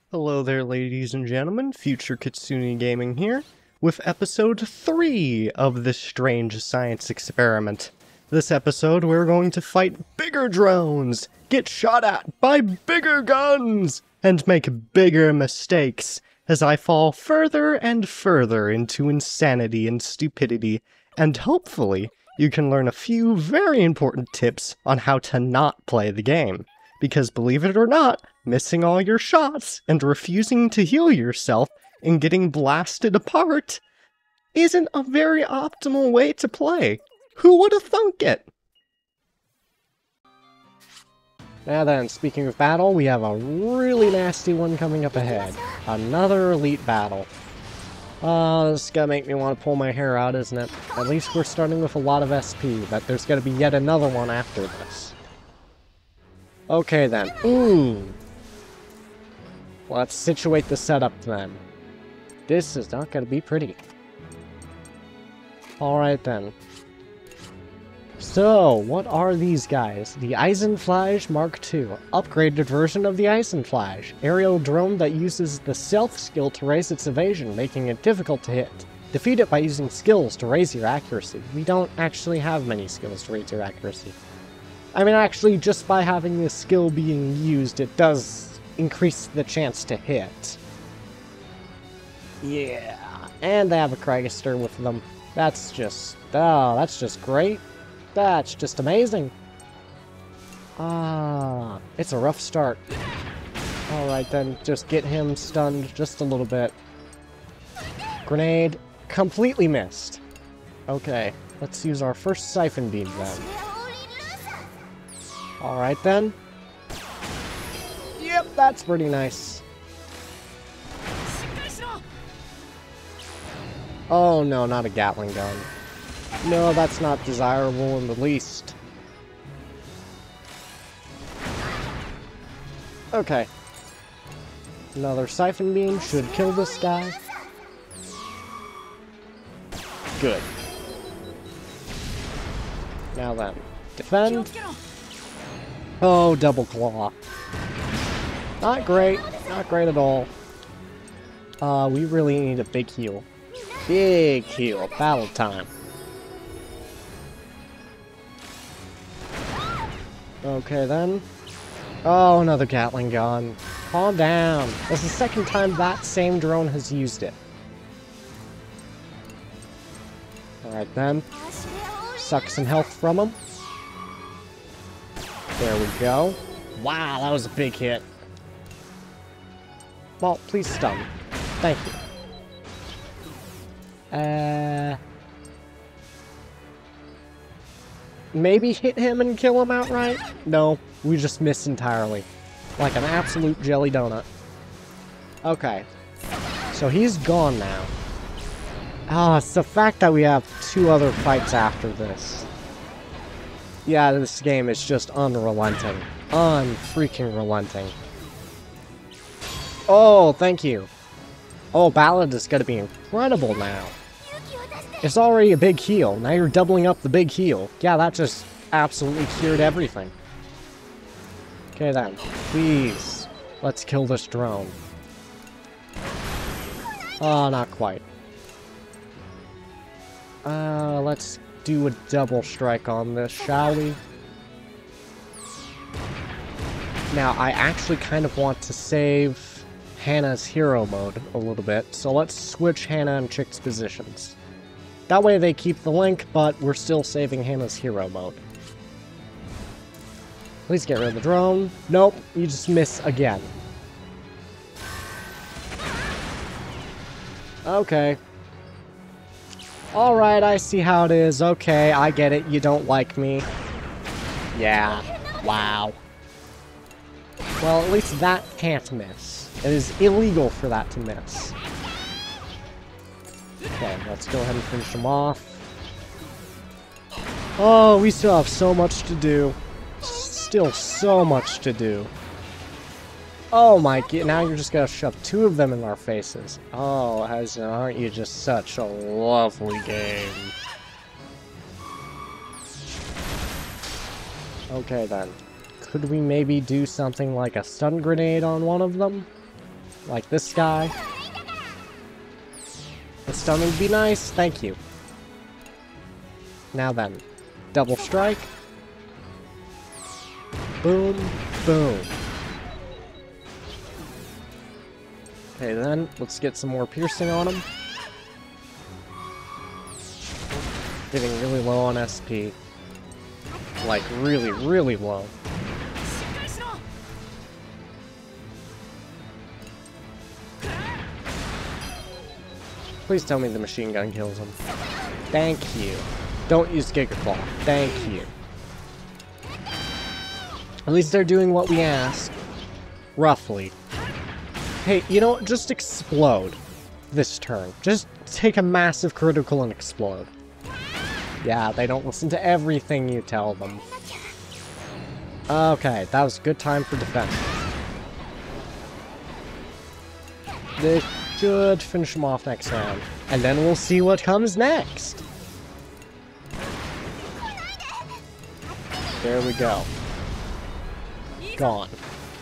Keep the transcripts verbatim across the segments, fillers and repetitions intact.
Hello there, ladies and gentlemen, Future Kitsune Gaming here, with episode three of this strange science experiment. This episode, we're going to fight bigger drones, get shot at by bigger guns, and make bigger mistakes as I fall further and further into insanity and stupidity, and hopefully you can learn a few very important tips on how to not play the game. Because believe it or not, missing all your shots and refusing to heal yourself and getting blasted apart isn't a very optimal way to play. Who would have thunk it? Now then, speaking of battle, we have a really nasty one coming up ahead. Another elite battle. Oh, this is gonna make me want to pull my hair out, isn't it? At least we're starting with a lot of S P, but there's gonna be yet another one after this. Okay then. Ooh. Let's situate the setup then. This is not gonna be pretty. Alright then. So, what are these guys? The Eisenfleige Mark two. Upgraded version of the Eisenfleige. Aerial drone that uses the self skill to raise its evasion, making it difficult to hit. Defeat it by using skills to raise your accuracy. We don't actually have many skills to raise your accuracy. I mean, actually, just by having this skill being used, it does increase the chance to hit. Yeah. And they have a Kriegstier with them. That's just... oh, that's just great. That's just amazing. Ah, it's a rough start. Alright then, just get him stunned just a little bit. Grenade. Completely missed. Okay, let's use our first Siphon Beam then. Alright then. Yep, that's pretty nice. Oh no, not a Gatling gun. No, that's not desirable in the least. Okay. Another Siphon Beam should kill this guy. Good. Now then, defend. Oh, double claw. Not great. Not great at all. Uh, we really need a big heal. Big heal. Battle time. Okay, then. Oh, another Gatling gun. Calm down. That's the second time that same drone has used it. Alright, then. Suck some health from him. There we go. Wow, that was a big hit. Well, please stun. Thank you. Uh... Maybe hit him and kill him outright? No, we just missed entirely. Like an absolute jelly donut. Okay. So he's gone now. Ah, it's the fact that we have two other fights after this. Yeah, this game is just unrelenting. Unfreaking relenting. Oh, thank you. Oh, Ballad is gonna be incredible now. It's already a big heal. Now you're doubling up the big heal. Yeah, that just absolutely cured everything. Okay then. Please. Let's kill this drone. Oh, not quite. Uh, let's do a double strike on this, shall we? Now, I actually kind of want to save Hannah's hero mode a little bit, so let's switch Hannah and Chick's positions. That way they keep the link, but we're still saving Hannah's hero mode. Please get rid of the drone. Nope, you just miss again. Okay. Alright, I see how it is. Okay, I get it. You don't like me. Yeah. Wow. Well, at least that can't miss. It is illegal for that to miss. Okay, let's go ahead and finish him off. Oh, we still have so much to do. Still so much to do. Oh my god, now you're just gonna shove two of them in our faces. Oh, has, aren't you just such a lovely game? Okay then. Could we maybe do something like a stun grenade on one of them? Like this guy. The stun would be nice, thank you. Now then, double strike. Boom, boom. Okay then, let's get some more piercing on him. Getting really low on S P. Like, really, really low. Please tell me the machine gun kills him. Thank you. Don't use Giga Claw. Thank you. At least they're doing what we asked. Roughly. Hey, you know what? Just explode this turn. Just take a massive critical and explode. Yeah, they don't listen to everything you tell them. Okay, that was a good time for defense. This should finish them off next round. And then we'll see what comes next. There we go. Gone.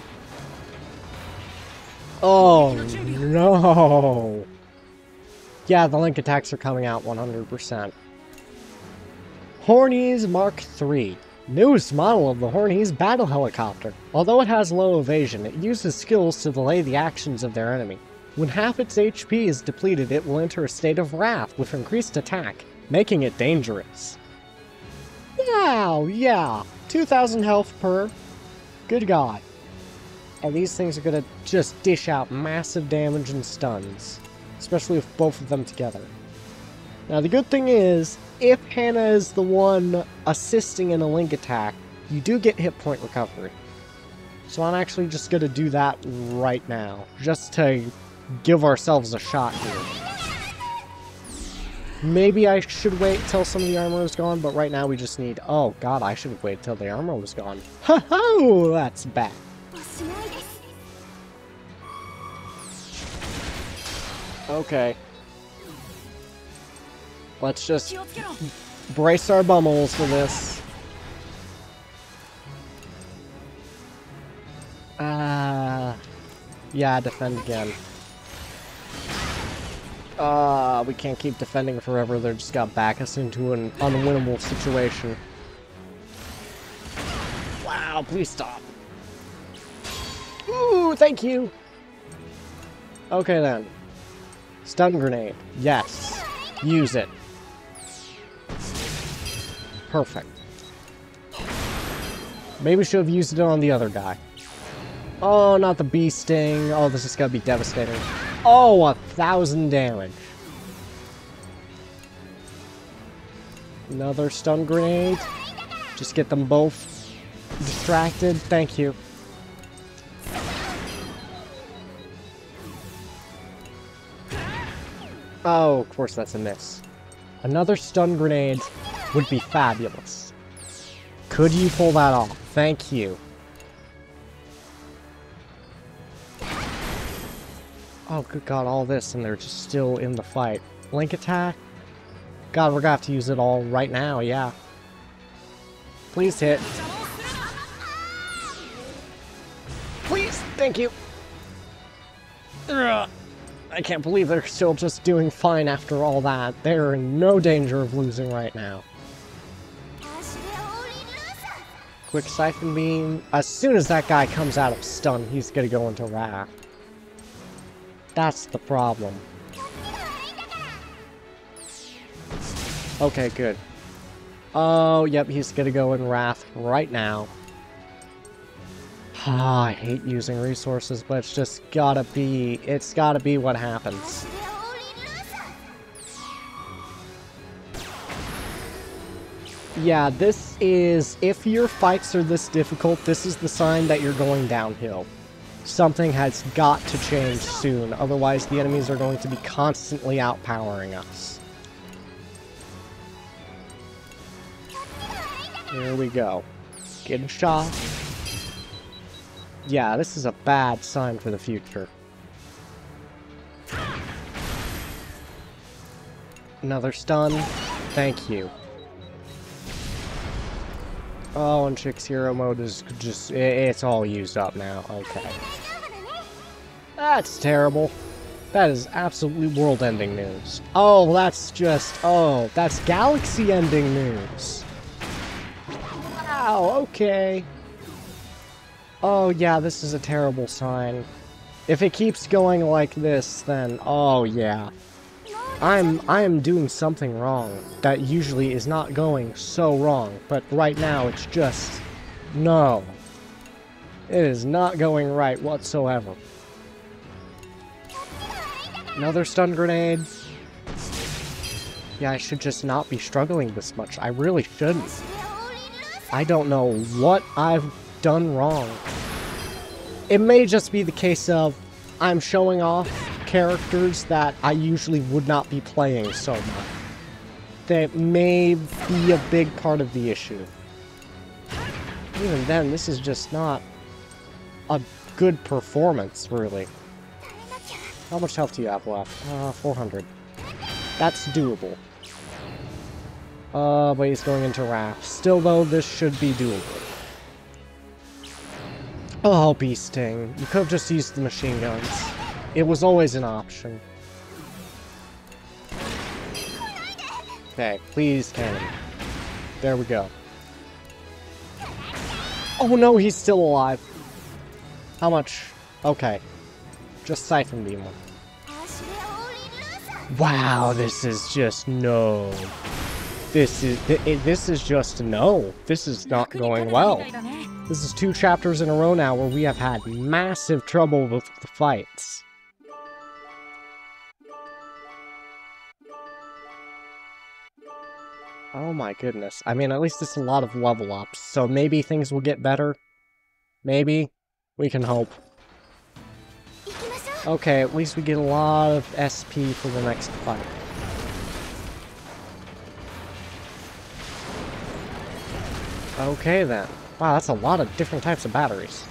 Oh, no! Yeah, the link attacks are coming out one hundred percent. Hornisse Mark three. Newest model of the Hornisse battle helicopter. Although it has low evasion, it uses skills to delay the actions of their enemy. When half its H P is depleted, it will enter a state of wrath with increased attack, making it dangerous. Wow, yeah, two thousand health per. Good God. And these things are gonna just dish out massive damage and stuns, especially with both of them together. Now the good thing is, if Hannah is the one assisting in a link attack, you do get hit point recovery. So I'm actually just gonna do that right now, just to give ourselves a shot here. Maybe I should wait till some of the armor is gone, but right now we just need... Oh god, I should have waited till the armor was gone. Ho-ho! That's bad. Okay. Let's just brace our bummels for this. Ah, uh, yeah, defend again. Ah, uh, we can't keep defending forever. They're just gonna back us into an unwinnable situation. Wow, please stop. Ooh, thank you. Okay then. Stun grenade. Yes. Use it. Perfect. Maybe we should have used it on the other guy. Oh, not the bee sting. Oh, this is gonna be devastating. Oh, a thousand damage. Another stun grenade. Just get them both distracted. Thank you. Oh, of course that's a miss. Another stun grenade would be fabulous. Could you pull that off? Thank you. Oh, good god, all this, and they're just still in the fight. Link attack? God, we're gonna have to use it all right now, yeah. Please hit. Please, thank you. Ugh. I can't believe they're still just doing fine after all that. They're in no danger of losing right now. Quick Siphon Beam. As soon as that guy comes out of stun, he's gonna go into wrath. That's the problem. Okay, good. Oh, yep, he's gonna go in wrath right now. Ah, I hate using resources, but it's just gotta be, it's gotta be what happens. Yeah, this is, if your fights are this difficult, this is the sign that you're going downhill. Something has got to change soon, otherwise the enemies are going to be constantly outpowering us. Here we go. Getting shot. Yeah, this is a bad sign for the future. Another stun. Thank you. Oh, and Chick's hero mode is just... it's all used up now. Okay. That's terrible. That is absolutely world-ending news. Oh, that's just... Oh, that's galaxy-ending news. Wow, okay. Oh, yeah, this is a terrible sign. If it keeps going like this, then... Oh, yeah. I'm... I am doing something wrong. That usually is not going so wrong. But right now, it's just... No. It is not going right whatsoever. Another stun grenade. Yeah, I should just not be struggling this much. I really shouldn't. I don't know what I've done wrong. It may just be the case of I'm showing off characters that I usually would not be playing so much. That may be a big part of the issue. Even then, this is just not a good performance, really. How much health do you have left? Uh, four hundred. That's doable. Uh, but he's going into Wrath. Still, though, this should be doable. Oh, Bee Sting. You could have just used the machine guns. It was always an option. Okay, please, cannon. There we go. Oh no, he's still alive. How much? Okay. Just Siphon Beam one. Wow, this is just no. This is th this is just no. This is not going well. This is two chapters in a row now where we have had massive trouble with the fights. Oh my goodness. I mean, at least it's a lot of level ups, so maybe things will get better. Maybe. We can hope. Okay, at least we get a lot of S P for the next fight. Okay then. Wow, that's a lot of different types of batteries.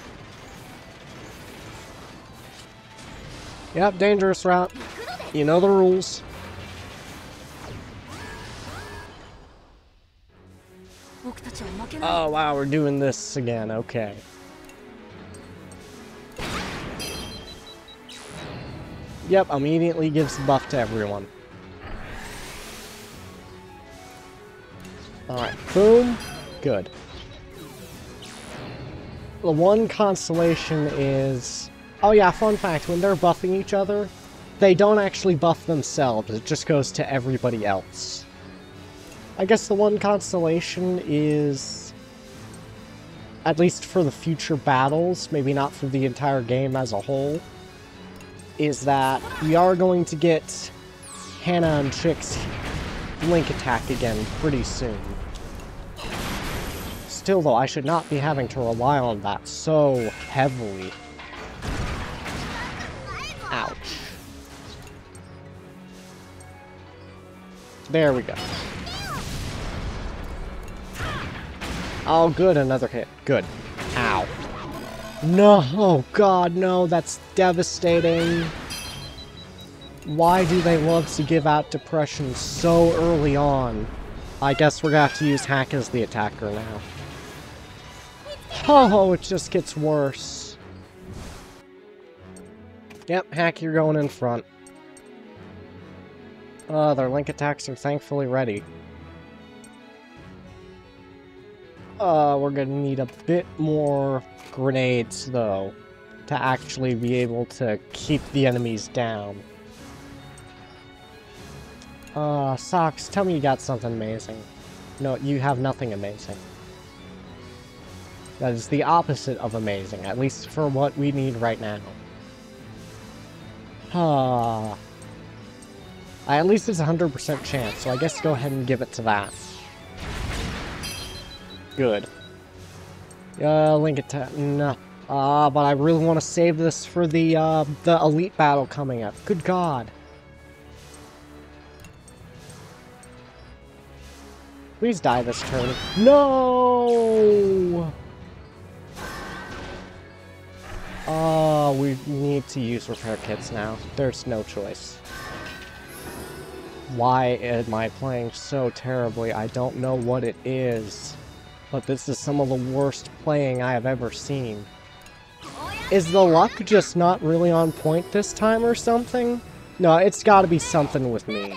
Yep, dangerous route. You know the rules. Oh wow, we're doing this again, okay. Yep, immediately gives the buff to everyone. Alright, boom. Good. The one consolation is... Oh yeah, fun fact, when they're buffing each other, they don't actually buff themselves, it just goes to everybody else. I guess the one consolation is... At least for the future battles, maybe not for the entire game as a whole, is that we are going to get Hannah and Chick's Link attack again pretty soon. Still though, I should not be having to rely on that so heavily. Ouch. There we go. Oh good, another hit. Good. Ow. No, oh god, no, that's devastating. Why do they love to give out depression so early on? I guess we're gonna have to use Hack as the attacker now. Oh, it just gets worse. Yep, Hack, you're going in front. Uh, their Link attacks are thankfully ready. Uh, we're gonna need a bit more grenades, though, to actually be able to keep the enemies down. Uh, Socks, tell me you got something amazing. No, you have nothing amazing. That is the opposite of amazing, at least for what we need right now. Ah. At least it's a one hundred percent chance, so I guess go ahead and give it to that. Good. Uh, Link attack. No. Ah, uh, but I really want to save this for the, uh, the elite battle coming up. Good god. Please die this turn. No! Oh, we need to use repair kits now. There's no choice. Why am I playing so terribly? I don't know what it is. But this is some of the worst playing I have ever seen. Is the luck just not really on point this time or something? No, it's gotta be something with me.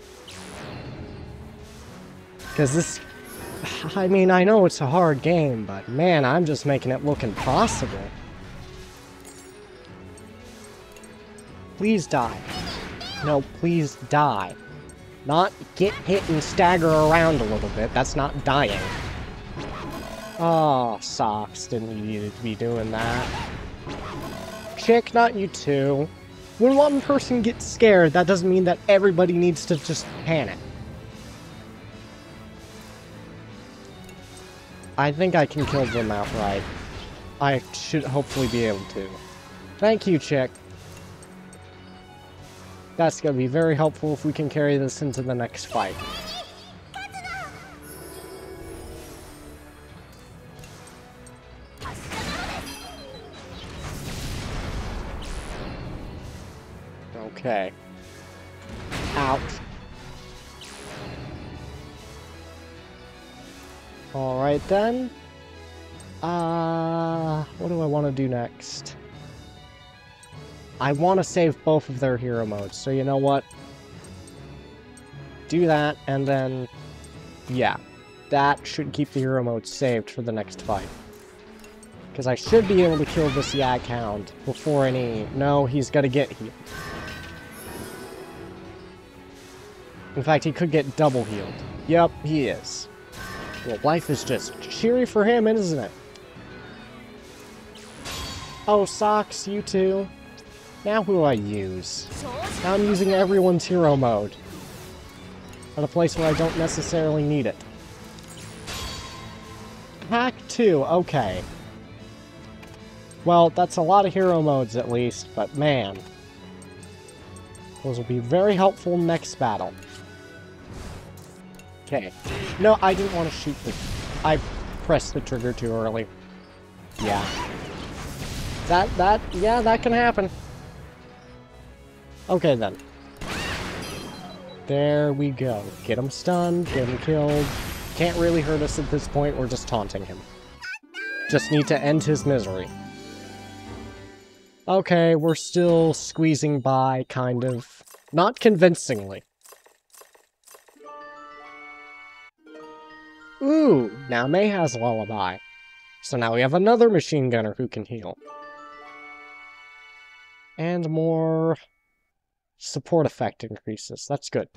Because this... I mean, I know it's a hard game, but man, I'm just making it look impossible. Please die. No, please die. Not get hit and stagger around a little bit. That's not dying. Oh, socks. Didn't need to be doing that. Chick, not you too. When one person gets scared, that doesn't mean that everybody needs to just panic. I think I can kill them outright. I should hopefully be able to. Thank you, Chick. That's gonna be very helpful if we can carry this into the next fight. Okay. Ouch. Alright then. Uh, what do I want to do next? I want to save both of their hero modes, so you know what? Do that, and then... yeah. That should keep the hero mode saved for the next fight. Because I should be able to kill this Jagdhund before any... No, he's gonna get healed. In fact, he could get double healed. Yep, he is. Well, life is just cheery for him, isn't it? Oh, Socks, you too. Now who do I use? Now I'm using everyone's hero mode. At a place where I don't necessarily need it. Hack two, okay. Well, that's a lot of hero modes at least, but man. Those will be very helpful next battle. Okay. No, I didn't want to shoot the... I pressed the trigger too early. Yeah. That, that, yeah, that can happen. Okay, then. There we go. Get him stunned, get him killed. Can't really hurt us at this point, we're just taunting him. Just need to end his misery. Okay, we're still squeezing by, kind of. Not convincingly. Ooh, now May has Lullaby. So now we have another machine gunner who can heal. And more support effect increases. That's good.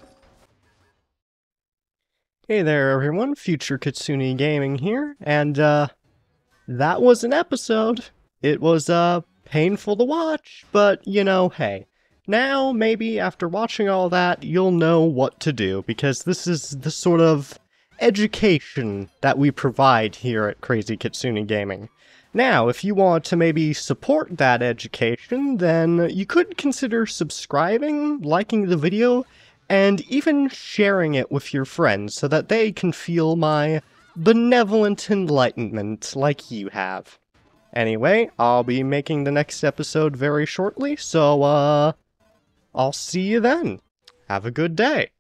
Hey there, everyone. Future Kitsune Gaming here. And, uh, that was an episode. It was, uh, painful to watch, but, you know, hey. Now, maybe after watching all that, you'll know what to do, because this is the sort of education that we provide here at Crazy Kitsune Gaming. Now, if you want to maybe support that education, then you could consider subscribing, liking the video, and even sharing it with your friends so that they can feel my benevolent enlightenment like you have. Anyway, I'll be making the next episode very shortly, so, uh, I'll see you then. Have a good day.